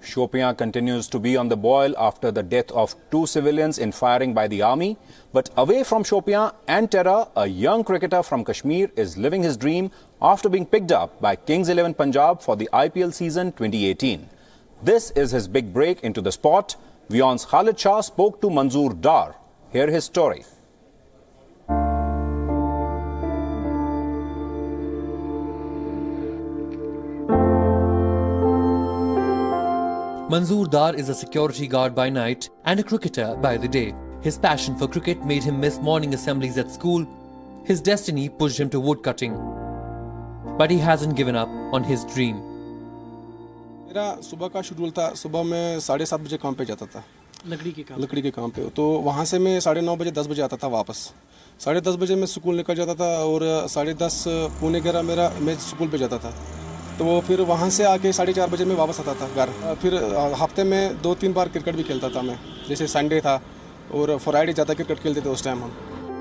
Shopian continues to be on the boil after the death of 2 civilians in firing by the army. But away from Shopian and terror, a young cricketer from Kashmir is living his dream after being picked up by Kings XI Punjab for the IPL season 2018. This is his big break into the sport. WION's Khalid Shah spoke to Manzoor Dar. Hear his story. Manzoor Dar is a security guard by night and a cricketer by the day. His passion for cricket made him miss morning assemblies at school. His destiny pushed him to woodcutting. But he hasn't given up on his dream. मेरा सुबह का schedule था, सुबह मैं 7:30 बजे काम पे जाता था, लकड़ी के काम पे। तो वहाँ से मैं 9:30 बजे 10 बजे आता था वापस। 10:30 बजे मैं स्कूल निकल जाता था और 10:30 पौने 11 मैं स्कूल पे जाता था। तो फिर वहाँ से आके 4:30 बजे मैं वापस आता था घर। फिर हफ्ते में 2-3 बार क्रिकेट भी खेलता था मैं, जैसे संडे था और फ्राइडे ज़्यादा क्रिकेट खेलते थे उस टाइम हम।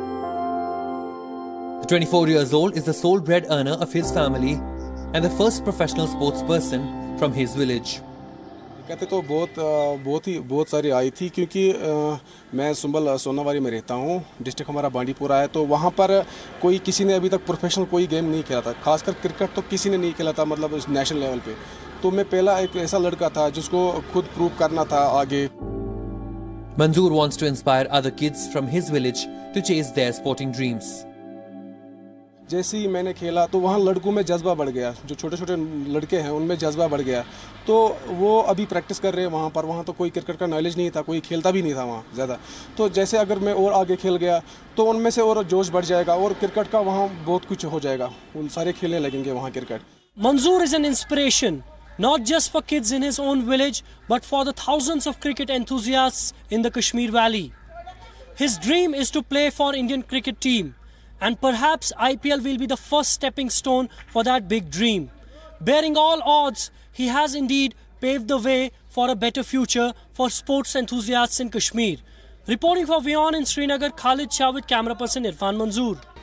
The 24 years old is the sole bread earner of his family and the first professional sports person from his village. कहते तो बहुत सारी आई थी, क्योंकि मैं सुंबल सोनावारी में रहता हूँ, डिस्ट्रिक्ट हमारा बांडीपुरा है। तो वहाँ पर किसी ने अभी तक प्रोफेशनल कोई गेम नहीं खेला था, खासकर क्रिकेट तो किसी ने नहीं खेला था, मतलब नेशनल लेवल पे। तो मैं पहला एक ऐसा लड़का था जिसको खुद प्रूव करना था आगे। Manzoor wants to inspire other kids from his village to chase their sporting dreams. जैसे ही मैंने खेला तो वहाँ लड़कों में जज्बा बढ़ गया, जो छोटे छोटे लड़के हैं उनमें जज्बा बढ़ गया। तो वो अभी प्रैक्टिस कर रहे हैं वहाँ पर। वहाँ तो कोई क्रिकेट का नॉलेज नहीं था, कोई खेलता भी नहीं था वहाँ ज़्यादा। तो जैसे अगर मैं और आगे खेल गया तो उनमें से और जोश बढ़ जाएगा और क्रिकेट का वहाँ बहुत कुछ हो जाएगा, उन सारे खेलने लगेंगे वहाँ cricket. Manzoor is an inspiration, not just for kids in his own village, but for the thousands of cricket enthusiasts in the Kashmir Valley. His dream is to play for Indian cricket team. And perhaps IPL will be the first stepping stone for that big dream. Bearing all odds, he has indeed paved the way for a better future for sports enthusiasts in Kashmir. Reporting for WION in Srinagar, Khalid Shah with camera person Irfan Manzoor.